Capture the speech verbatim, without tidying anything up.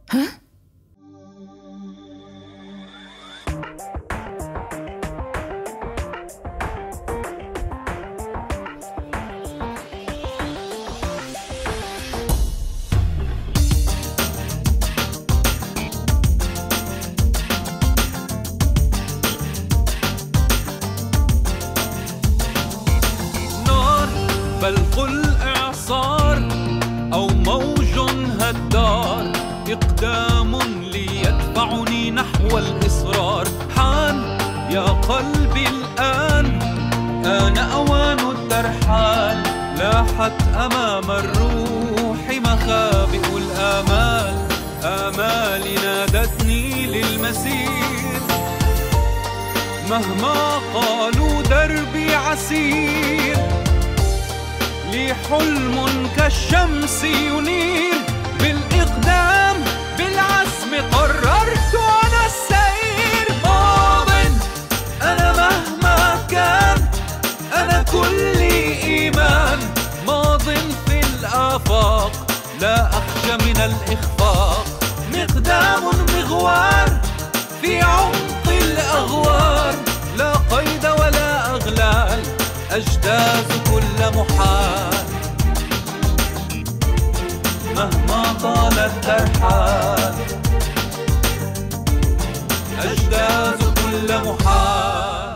ها؟ بل قل إعصار أو موج هدار، إقدام ليدفعني نحو الإصرار. حان يا قلبي الآن، آن أوان الترحال. لاحت أمام الروح مخابئ الآمال، آمالي نادتني للمسير. مهما قالوا دربي عسير، لي حلم كالشمس ينير. بالإقدام بالعزم قررت أنا السير. ماض أنا مهما كان، أنا كلي إيمان. ماض في الآفاق لا أخشى من الإخفاق. مقدام مغوار في عمق الأغوار، لا قيد ولا أغلال، أجتاز كل محال. مهما طال الترحال، أجتاز كل محال.